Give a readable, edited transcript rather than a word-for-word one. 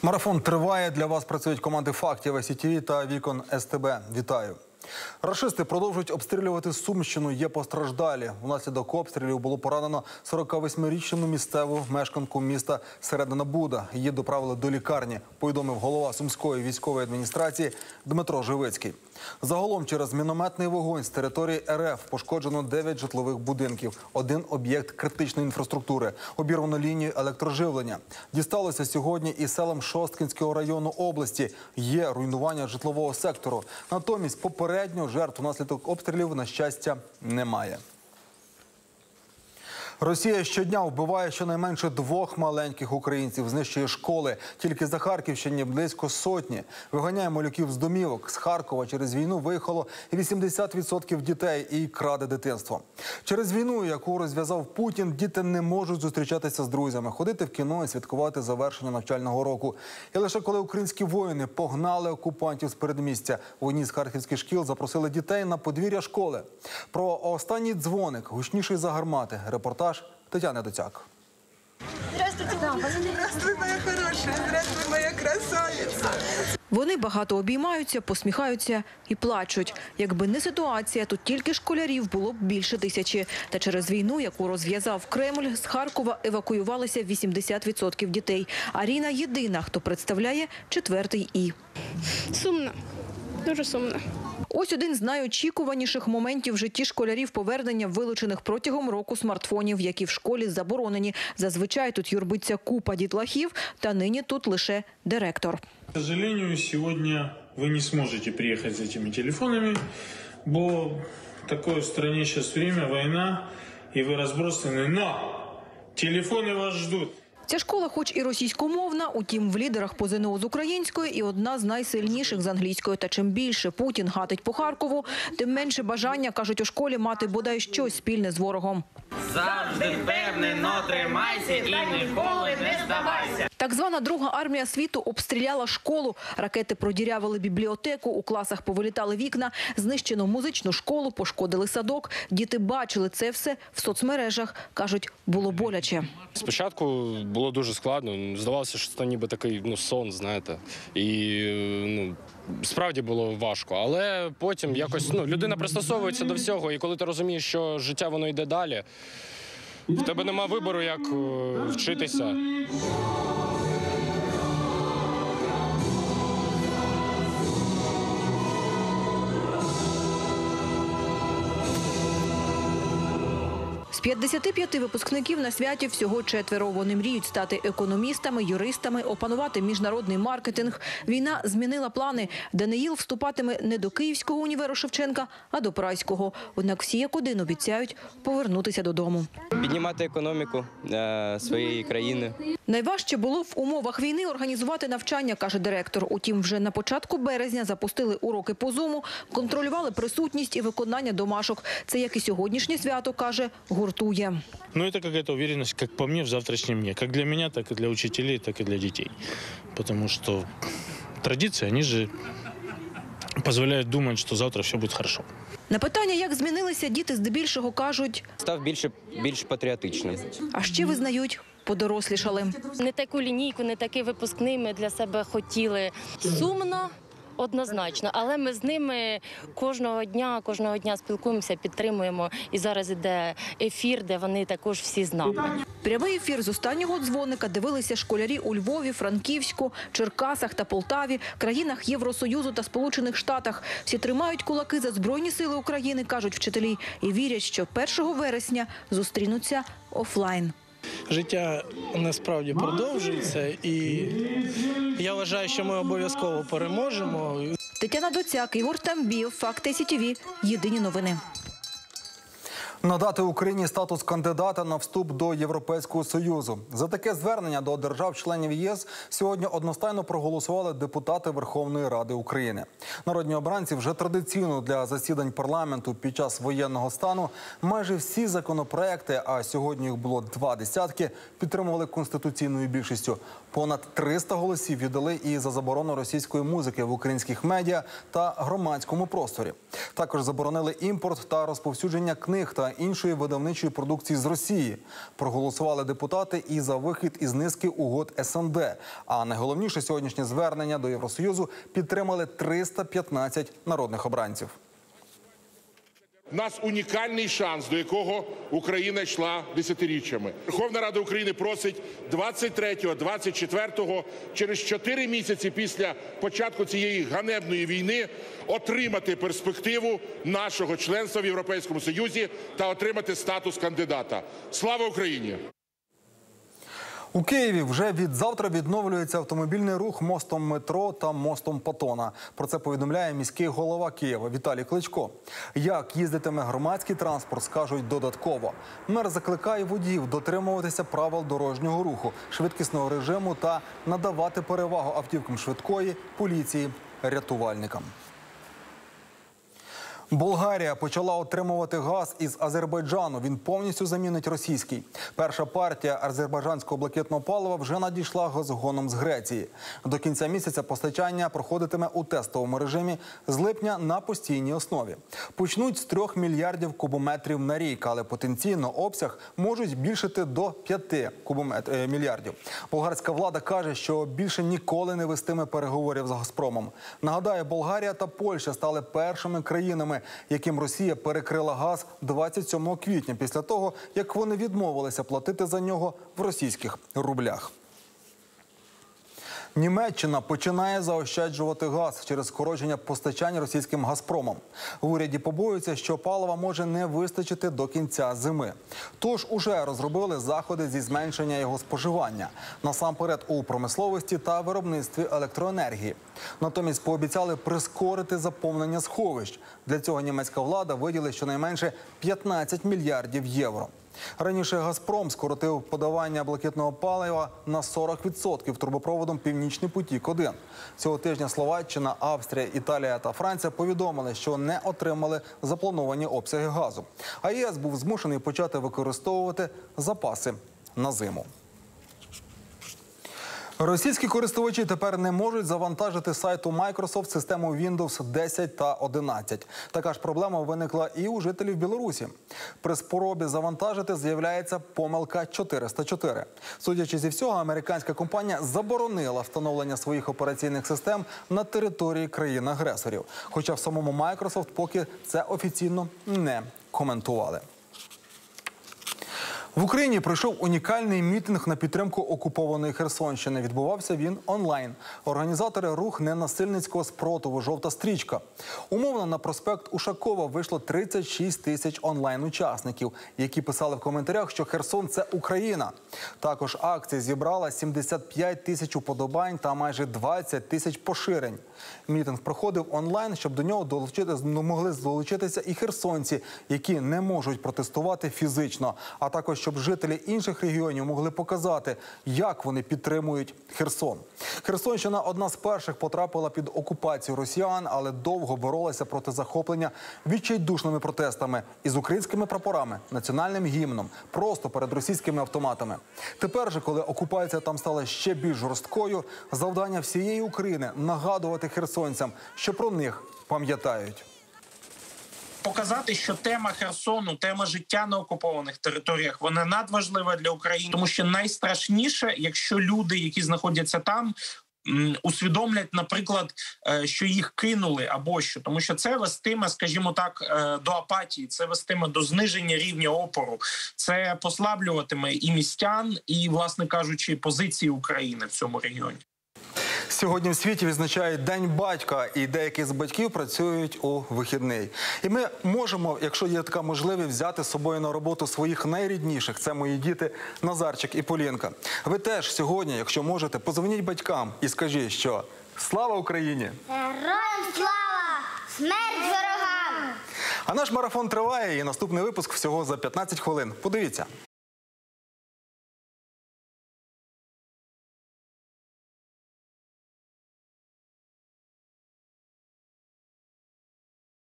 Марафон триває. Для вас працюють команди «Фактів», СІТВ та «Вікон СТБ». Вітаю. Рашисти продовжують обстрілювати Сумщину. Є постраждалі. Внаслідок обстрілів було поранено 48-річну місцеву мешканку міста Середина Буда. Її доправили до лікарні, повідомив голова Сумської військової адміністрації Дмитро Живицький. Загалом через мінометний вогонь з території РФ пошкоджено 9 житлових будинків, 1 об'єкт критичної інфраструктури, обірвано лінію електроживлення. Дісталося сьогодні і селам Шосткинського району області. Є руйнування житлового сектору. Натомість попередньо жертв внаслідок обстрілів, на щастя, немає. Росія щодня вбиває щонайменше 2 маленьких українців, знищує школи. Тільки за Харківщині близько сотні. Виганяє малюків з домівок. З Харкова через війну виїхало 80% дітей і краде дитинство. Через війну, яку розв'язав Путін, діти не можуть зустрічатися з друзями, ходити в кіно і святкувати завершення навчального року. І лише коли українські воїни погнали окупантів з передмістя, в одній з харківських шкіл запросили дітей на подвір'я школи. Про останній дзвоник, гучніший за гармати. Репортаж Тетяни Доцяк. Здравствуйте, здравствуй, моя хорошая, здравствуй, моя красавица. Вони багато обіймаються, посміхаються і плачуть. Якби не ситуація, тут тільки школярів було б більше 1000. Та через війну, яку розв'язав Кремль, з Харкова евакуювалися 80% дітей. Аріна єдина, хто представляє 4-й І. Сумно. Дуже сумно. Ось один з найочікуваніших моментів в житті школярів – повернення вилучених протягом року смартфонів, які в школі заборонені. Зазвичай тут юрбиться купа дітлахів, та нині тут лише директор. К сожалению, сегодня вы не сможете приехать с этими телефонами, бо такое в стране сейчас время, война, и вы разбросаны, но телефоны вас ждут. Ця школа хоч і російськомовна, утім в лідерах по ЗНО з української і одна з найсильніших з англійської. Та чим більше Путін гатить по Харкову, тим менше бажання, кажуть у школі, мати бодай щось спільне з ворогом. Завжди впевнено тримайся і ніколи не здавайся. Так звана Друга армія світу обстріляла школу. Ракети продірявили бібліотеку, у класах повилітали вікна, знищено музичну школу, пошкодили садок. Діти бачили це все в соцмережах. Кажуть, було боляче. Спочатку було дуже складно. Здавалося, що це ніби такий сон, знаєте. І справді було важко. Але потім якось людина пристосовується до всього. І коли ти розумієш, що життя воно йде далі, в тебе нема вибору, як вчитися. З 55 випускників на святі всього 4. Вони мріють стати економістами, юристами, опанувати міжнародний маркетинг. Війна змінила плани. Даниїл вступатиме не до Київського універу Шевченка, а до Празького. Однак всі як один обіцяють повернутися додому. Піднімати економіку своєї країни. Найважче було в умовах війни організувати навчання, каже директор. Утім, вже на початку березня запустили уроки по Зуму, контролювали присутність і виконання домашок. Це, як і сьогоднішнє свято, каже, гуртує. Это какая-то уверенность, как по мне, в завтрашнем дне. Как для меня, так и для учителей, так и для детей. Потому что традиции, они же позволяют думать, что завтра все будет хорошо. На питання, як змінилися, діти здебільшого кажуть, Став більш патріотичним. а ще визнають, подорослішали. Не таку лінійку, не такий випускний ми для себе хотіли. Сумно, однозначно, але ми з ними кожного дня спілкуємося, підтримуємо. І зараз іде ефір, де вони також всі з нами. Прямий ефір з останнього дзвоника дивилися школярі у Львові, Франківську, Черкасах та Полтаві, країнах Євросоюзу та Сполучених Штатах. Всі тримають кулаки за Збройні сили України, кажуть вчителі, і вірять, що 1 вересня зустрінуться офлайн. Життя насправді продовжується, і я вважаю, що ми обов'язково переможемо. Тетяна Доцяк, Ігор Тамбієв, Факти СІТВ. Єдині новини. Надати Україні статус кандидата на вступ до Європейського Союзу. За таке звернення до держав-членів ЄС сьогодні одностайно проголосували депутати Верховної Ради України. Народні обранці вже традиційно для засідань парламенту під час воєнного стану майже всі законопроекти, а сьогодні їх було 20, підтримували конституційною більшістю. Понад 300 голосів віддали і за заборону російської музики в українських медіа та громадському просторі. Також заборонили імпорт та розповсюдження книг та іншої видавничої продукції з Росії. Проголосували депутати і за вихід із низки угод СНД. А найголовніше сьогоднішнє звернення до Євросоюзу підтримали 315 народних обранців. У нас унікальний шанс, до якого Україна йшла десятиріччями. Верховна Рада України просить 23-го, 24-го, через 4 місяці після початку цієї ганебної війни отримати перспективу нашого членства в Європейському Союзі та отримати статус кандидата. Слава Україні! У Києві вже від завтра відновлюється автомобільний рух мостом метро та мостом Патона. Про це повідомляє міський голова Києва Віталій Кличко. Як їздитиме громадський транспорт, скажуть додатково. Мер закликає водіїв дотримуватися правил дорожнього руху, швидкісного режиму та надавати перевагу автівкам швидкої, поліції, рятувальникам. Болгарія почала отримувати газ із Азербайджану. Він повністю замінить російський. Перша партія азербайджанського блакитного палива вже надійшла газогоном з Греції. До кінця місяця постачання проходитиме у тестовому режимі, з липня на постійній основі. Почнуть з 3 мільярдів кубометрів на рік, але потенційно обсяг можуть збільшити до 5 мільярдів. Болгарська влада каже, що більше ніколи не вестиме переговорів з «Газпромом». Нагадаю, Болгарія та Польща стали першими країнами, яким Росія перекрила газ 27 квітня, після того, як вони відмовилися платити за нього в російських рублях. Німеччина починає заощаджувати газ через скорочення постачань російським «Газпромом». В уряді побоюються, що палива може не вистачити до кінця зими. Тож уже розробили заходи зі зменшення його споживання. Насамперед у промисловості та виробництві електроенергії. Натомість пообіцяли прискорити заповнення сховищ. Для цього німецька влада виділила щонайменше 15 мільярдів євро. Раніше «Газпром» скоротив подавання блакитного палива на 40% трубопроводом «Північний потік-1». Цього тижня Словаччина, Австрія, Італія та Франція повідомили, що не отримали заплановані обсяги газу. А ЄС був змушений почати використовувати запаси на зиму. Російські користувачі тепер не можуть завантажити з сайту Microsoft систему Windows 10 та 11. Така ж проблема виникла і у жителів Білорусі. При спробі завантажити з'являється помилка 404. Судячи зі всього, американська компанія заборонила встановлення своїх операційних систем на території країн-агресорів. Хоча в самому Microsoft поки це офіційно не коментували. В Україні пройшов унікальний мітинг на підтримку окупованої Херсонщини. Відбувався він онлайн. Організатори рух ненасильницького спротиву «Жовта стрічка». Умовно на проспект Ушакова вийшло 36 тисяч онлайн-учасників, які писали в коментарях, що Херсон – це Україна. Також акція зібрала 75 тисяч уподобань та майже 20 тисяч поширень. Мітинг проходив онлайн, щоб до нього могли долучитися і херсонці, які не можуть протестувати фізично, а також щоб жителі інших регіонів могли показати, як вони підтримують Херсон. Херсонщина одна з перших потрапила під окупацію росіян, але довго боролася проти захоплення відчайдушними протестами із українськими прапорами, національним гімном, просто перед російськими автоматами. Тепер же, коли окупація там стала ще більш жорсткою, завдання всієї України – нагадувати херсонцям, що про них пам'ятають. Показати, що тема Херсону, тема життя на окупованих територіях, вона надважлива для України. Тому що найстрашніше, якщо люди, які знаходяться там, усвідомлять, наприклад, що їх кинули або що. Тому що це вестиме, скажімо так, до апатії, це вестиме до зниження рівня опору. Це послаблюватиме і містян, і, власне кажучи, позиції України в цьому регіоні. Сьогодні в світі відзначають День батька, і деякі з батьків працюють у вихідний. І ми можемо, якщо є така можливість, взяти з собою на роботу своїх найрідніших. Це мої діти Назарчик і Полінка. Ви теж сьогодні, якщо можете, подзвоніть батькам і скажіть, що «Слава Україні!» Героям слава! Смерть ворогам! А наш марафон триває, і наступний випуск всього за 15 хвилин. Подивіться.